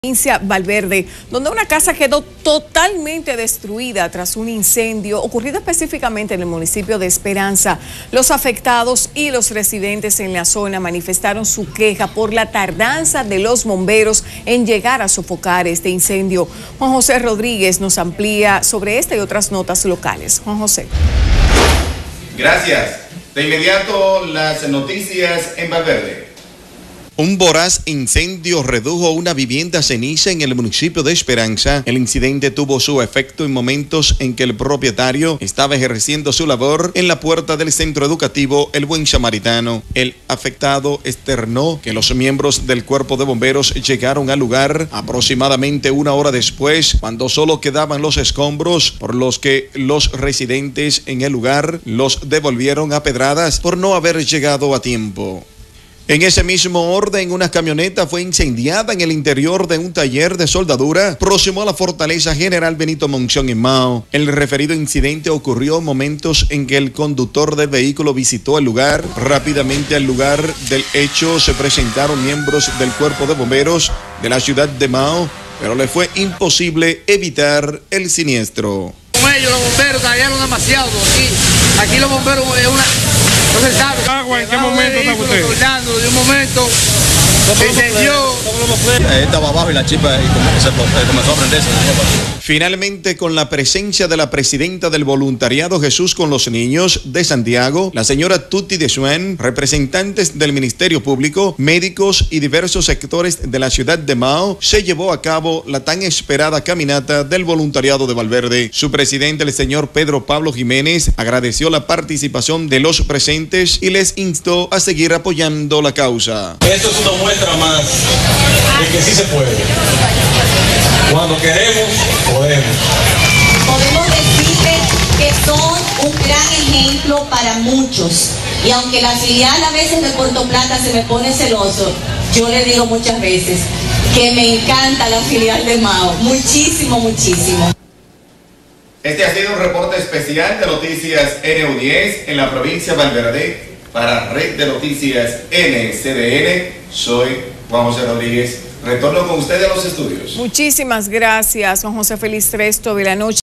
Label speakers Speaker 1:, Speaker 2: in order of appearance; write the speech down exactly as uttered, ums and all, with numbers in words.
Speaker 1: Provincia Valverde, donde una casa quedó totalmente destruida tras un incendio ocurrido específicamente en el municipio de Esperanza. Los afectados y los residentes en la zona manifestaron su queja por la tardanza de los bomberos en llegar a sofocar este incendio. Juan José Rodríguez nos amplía sobre esta y otras notas locales. Juan José.
Speaker 2: Gracias. De inmediato las noticias en Valverde.
Speaker 3: Un voraz incendio redujo una vivienda ceniza en el municipio de Esperanza. El incidente tuvo su efecto en momentos en que el propietario estaba ejerciendo su labor en la puerta del centro educativo El Buen Samaritano. El afectado externó que los miembros del cuerpo de bomberos llegaron al lugar aproximadamente una hora después, cuando solo quedaban los escombros, por los que los residentes en el lugar los devolvieron a pedradas por no haber llegado a tiempo. En ese mismo orden, una camioneta fue incendiada en el interior de un taller de soldadura próximo a la Fortaleza General Benito Monción en Mao. El referido incidente ocurrió en momentos en que el conductor del vehículo visitó el lugar. Rápidamente al lugar del hecho se presentaron miembros del cuerpo de bomberos de la ciudad de Mao, pero le fue imposible evitar el siniestro.
Speaker 4: Con ellos los bomberos cayeron demasiado aquí. Aquí los bomberos es una... No se sabe.
Speaker 5: ¿En qué momento está usted?
Speaker 4: Soldando, de un momento se incendió.
Speaker 6: Estaba abajo y la chispa comenzó a prenderse.
Speaker 3: Finalmente, con la presencia de la presidenta del voluntariado Jesús con los Niños de Santiago, la señora Tuti de Suen, representantes del Ministerio Público, médicos y diversos sectores de la ciudad de Mao, se llevó a cabo la tan esperada caminata del voluntariado de Valverde. Su presidente, el señor Pedro Pablo Jiménez, agradeció la participación de los presentes y les instó a seguir apoyando la causa.
Speaker 6: Esto es una muestra más de que sí se puede. Cuando queremos, podemos.
Speaker 7: Podemos decirles que son un gran ejemplo para muchos. Y aunque la filial a veces de Puerto Plata se me pone celoso, yo le digo muchas veces que me encanta la filial de Mao. Muchísimo, muchísimo.
Speaker 2: Este ha sido un reporte especial de Noticias N U diez en la provincia de Valverde para Red de Noticias N C D N. Soy Juan José Rodríguez. Retorno con usted a los estudios.
Speaker 1: Muchísimas gracias, Juan José. Feliz resto de la noche.